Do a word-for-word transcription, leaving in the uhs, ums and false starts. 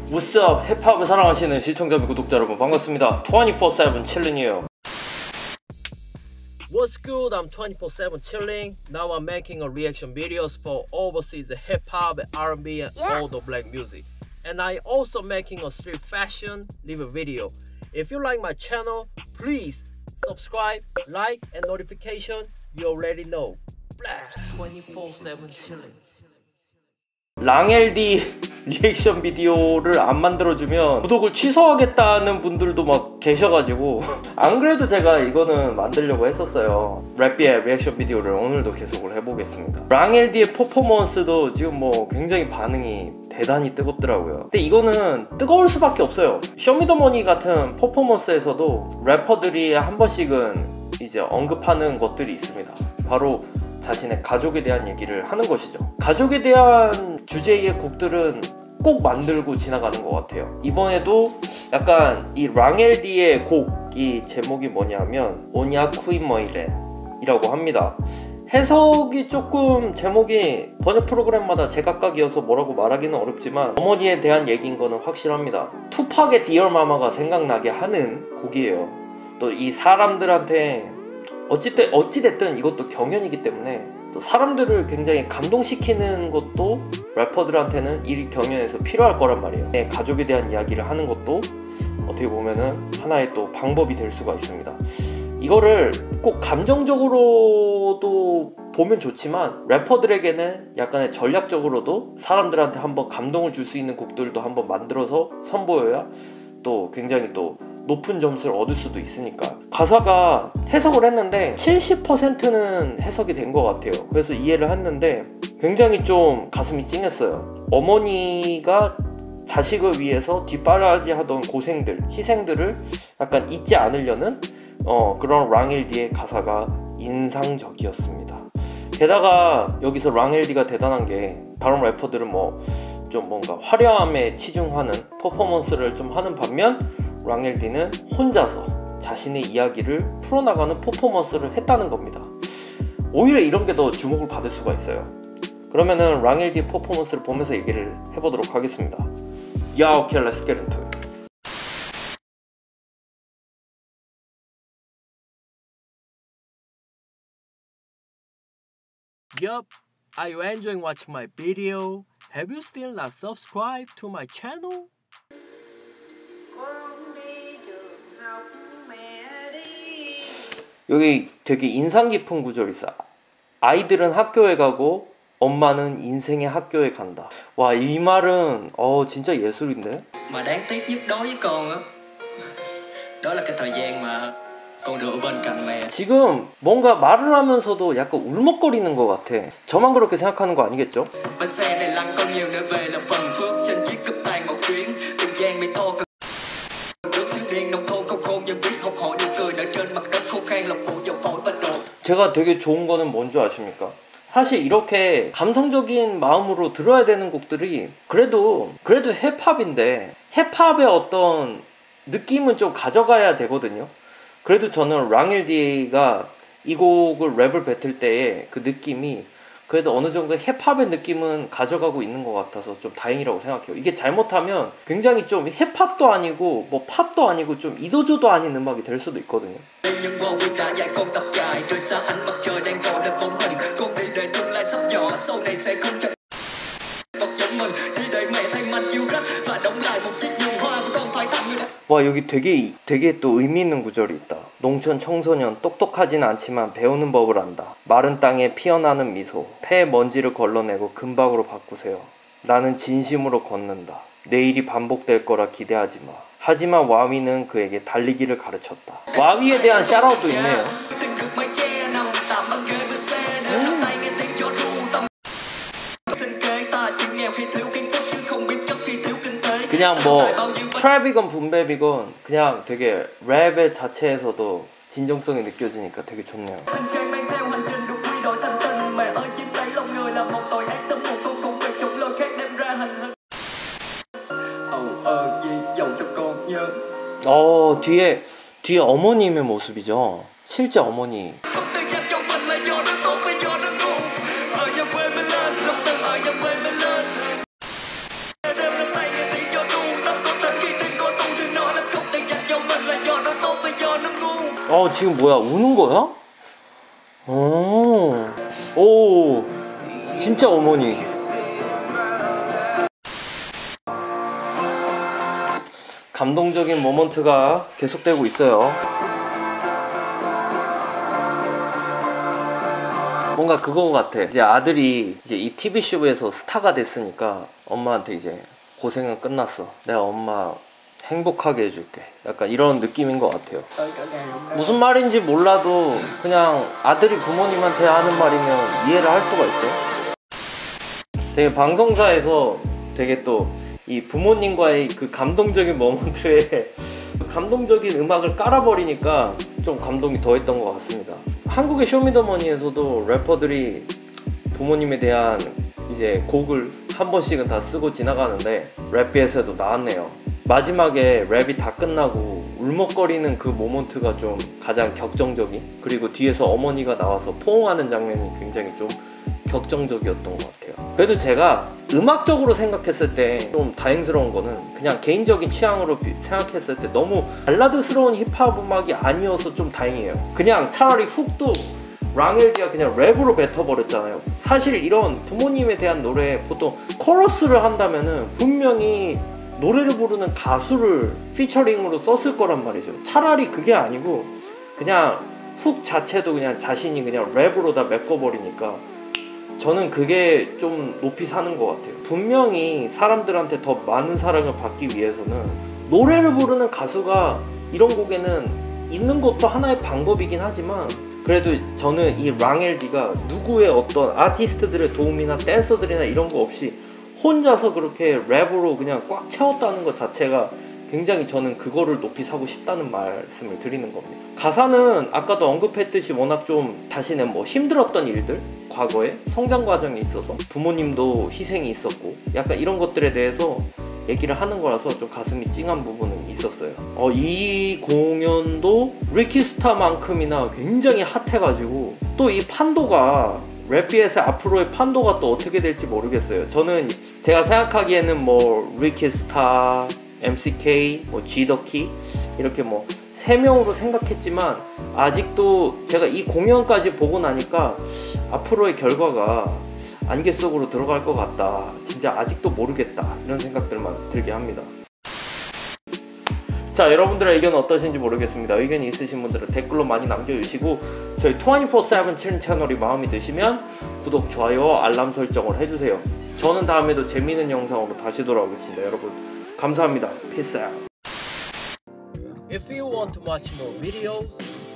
What's up? 힙합을 사랑하시는 시청자 및 구독자 여러분 반갑습니다. twenty-four seven chilling이에요. What's good? I'm twenty-four seven chilling. Now I'm making a reaction videos for overseas hip hop, R and B and yeah. all the black music. And I also making a street fashion live video. If you like my channel, please subscribe, like and notification. You already know. twenty-four seven chilling. 랑엘디 리액션 비디오를 안 만들어주면 구독을 취소하겠다는 분들도 막 계셔가지고 안 그래도 제가 이거는 만들려고 했었어요. 랩비의 리액션 비디오를 오늘도 계속을 해보겠습니다. 랑엘디의 퍼포먼스도 지금 뭐 굉장히 반응이 대단히 뜨겁더라고요. 근데 이거는 뜨거울 수밖에 없어요. 쇼미더머니 같은 퍼포먼스에서도 래퍼들이 한 번씩은 이제 언급하는 것들이 있습니다. 바로 자신의 가족에 대한 얘기를 하는 것이죠. 가족에 대한 주제의 곡들은 꼭 만들고 지나가는 것 같아요. 이번에도 약간 이 랑엘디의 곡이 제목이 뭐냐면 오냐쿠이머이렌 이라고 합니다. 해석이 조금 제목이 번역 프로그램마다 제각각이어서 뭐라고 말하기는 어렵지만 어머니에 대한 얘기인 거는 확실합니다. 투팍의 디얼 마마가 생각나게 하는 곡이에요. 또 이 사람들한테 어찌됐, 어찌됐든 이것도 경연이기 때문에 또 사람들을 굉장히 감동시키는 것도 래퍼들한테는 이 경연에서 필요할 거란 말이에요. 네, 가족에 대한 이야기를 하는 것도 어떻게 보면은 하나의 또 방법이 될 수가 있습니다. 이거를 꼭 감정적으로도 보면 좋지만 래퍼들에게는 약간의 전략적으로도 사람들한테 한번 감동을 줄 수 있는 곡들도 한번 만들어서 선보여야 또 굉장히 또 높은 점수를 얻을 수도 있으니까. 가사가 해석을 했는데 칠십 퍼센트는 해석이 된 것 같아요. 그래서 이해를 했는데 굉장히 좀 가슴이 찡했어요. 어머니가 자식을 위해서 뒷바라지 하던 고생들, 희생들을 약간 잊지 않으려는 어, 그런 랑엘디의 가사가 인상적이었습니다. 게다가 여기서 랑엘디가 대단한 게 다른 래퍼들은 뭐 좀 뭔가 화려함에 치중하는 퍼포먼스를 좀 하는 반면 랑엘디는 혼자서 자신의 이야기를 풀어나가는 퍼포먼스를 했다는 겁니다. 오히려 이런 게 더 주목을 받을 수가 있어요. 그러면은 랑엘디의 퍼포먼스를 보면서 얘기를 해보도록 하겠습니다. Yeah, okay, let's get into it. Yup, are you enjoying watching my video? Have you still not subscribed to my channel? 여기 되게 인상 깊은 구절이 있어. 아이들은 학교에 가고 엄마는 인생의 학교에 간다. 와, 이 말은 어 진짜 예술인데. Mà đáng tiếc nhất đối với con á, đó là cái thời gian mà con được ở bên cạnh mẹ. 지금 뭔가 말을 하면서도 약간 울먹거리는 것 같아. 저만 그렇게 생각하는 거 아니겠죠? Bên xe này lăn con nhiều nơi về là phần phước trên chiếc cúp tay một chuyến. Cùng gian mày to nước thiếu niên nông thôn không khôn nhưng biết học hỏi nụ cười nở trên mặt đất khô khan lọc bộ dầu phổi và độ. 제가 되게 좋은 거는 뭔지 아십니까? 사실 이렇게 감성적인 마음으로 들어야 되는 곡들이 그래도 그래도 힙합인데 힙합의 어떤 느낌은 좀 가져가야 되거든요. 그래도 저는 랑엘디가 이 곡을 랩을 뱉을 때의 그 느낌이 그래도 어느 정도 힙합의 느낌은 가져가고 있는 것 같아서 좀 다행이라고 생각해요. 이게 잘못하면 굉장히 좀 힙합도 아니고 뭐 팝도 아니고 좀 이도저도 아닌 음악이 될 수도 있거든요. 와, 여기 되게 되게 또 의미 있는 구절이 있다. 농촌 청소년 똑똑하진 않지만 배우는 법을 안다. 마른 땅에 피어나는 미소, 폐의 먼지를 걸러내고 금박으로 바꾸세요. 나는 진심으로 걷는다. 내일이 반복될 거라 기대하지 마. 하지만 와위는 그에게 달리기를 가르쳤다. 와위에 대한 샤라웃도 있네요. 음. 그냥 뭐 트랩이건 붐랩이건 그냥 되게 랩의 자체에서도 진정성이 느껴지니까 되게 좋네요. 어, 뒤에 뒤에 어머님의 모습이죠. 실제 어머니. 어 지금 뭐야 우는 거야? 오, 오 진짜 어머니. 감동적인 모먼트가 계속되고 있어요. 뭔가 그거 같아. 이제 아들이 이제 이 티비쇼에서 스타가 됐으니까 엄마한테 이제 고생은 끝났어. 내가 엄마 행복하게 해줄게. 약간 이런 느낌인 것 같아요. 무슨 말인지 몰라도 그냥 아들이 부모님한테 하는 말이면 이해를 할 수가 있죠. 되게 방송사에서 되게 또 이 부모님과의 그 감동적인 모먼트에 감동적인 음악을 깔아버리니까 좀 감동이 더했던 것 같습니다. 한국의 쇼미더머니에서도 래퍼들이 부모님에 대한 이제 곡을 한 번씩은 다 쓰고 지나가는데 랩비에서도 나왔네요. 마지막에 랩이 다 끝나고 울먹거리는 그 모먼트가 좀 가장 격정적인, 그리고 뒤에서 어머니가 나와서 포옹하는 장면이 굉장히 좀 격정적이었던 것 같아요. 그래도 제가 음악적으로 생각했을 때 좀 다행스러운 거는 그냥 개인적인 취향으로 생각했을 때 너무 발라드스러운 힙합 음악이 아니어서 좀 다행이에요. 그냥 차라리 훅도 랑엘디가 그냥 랩으로 뱉어버렸잖아요. 사실 이런 부모님에 대한 노래 보통 코러스를 한다면은 분명히 노래를 부르는 가수를 피처링으로 썼을 거란 말이죠. 차라리 그게 아니고 그냥 훅 자체도 그냥 자신이 그냥 랩으로 다 메꿔버리니까 저는 그게 좀 높이 사는 것 같아요. 분명히 사람들한테 더 많은 사랑을 받기 위해서는 노래를 부르는 가수가 이런 곡에는 있는 것도 하나의 방법이긴 하지만, 그래도 저는 이 랑엘디가 누구의 어떤 아티스트들의 도움이나 댄서들이나 이런 거 없이 혼자서 그렇게 랩으로 그냥 꽉 채웠다는 것 자체가 굉장히 저는 그거를 높이 사고 싶다는 말씀을 드리는 겁니다. 가사는 아까도 언급했듯이 워낙 좀 자신의 뭐 힘들었던 일들, 과거에 성장 과정에 있어서 부모님도 희생이 있었고 약간 이런 것들에 대해서 얘기를 하는 거라서 좀 가슴이 찡한 부분은 있었어요. 어, 이 공연도 리키스타만큼이나 굉장히 핫해가지고 또 이 판도가 랩비에서 앞으로의 판도가 또 어떻게 될지 모르겠어요. 저는 제가 생각하기에는 뭐 리키스타, 엠시케이, 뭐 지더키 이렇게 뭐 세 명으로 생각했지만 아직도 제가 이 공연까지 보고 나니까 앞으로의 결과가 안개 속으로 들어갈 것 같다. 진짜 아직도 모르겠다. 이런 생각들만 들게 합니다. 자, 여러분들의 의견은 어떠신지 모르겠습니다. 의견이 있으신 분들은 댓글로 많이 남겨주시고 저희 이십사 세븐 칠인 채널이 마음에 드시면 구독, 좋아요, 알람 설정을 해주세요. 저는 다음에도 재미있는 영상으로 다시 돌아오겠습니다. 여러분 감사합니다. Peace out. If you want to watch more videos,